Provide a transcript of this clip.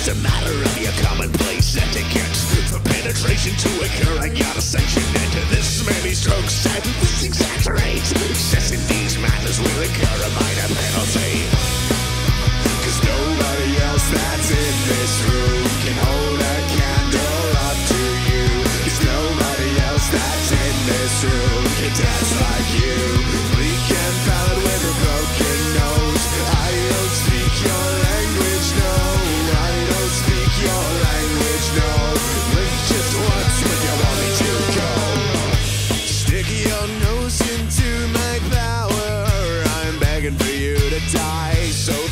It's a matter of your commonplace etiquette. For penetration to occur, I gotta sanction it. This many strokes and this exaggerates. Excess in these matters will incur a minor penalty. Cause nobody else that's in this room can hold a candle up to you. Cause nobody else that's in this room can dance like you. Bleak and pallid with a broken nose. I don't speak your language, no. I don't speak your language, no. Blink just once when you want me to go. Stick your nose into my power. I'm begging for you to die. So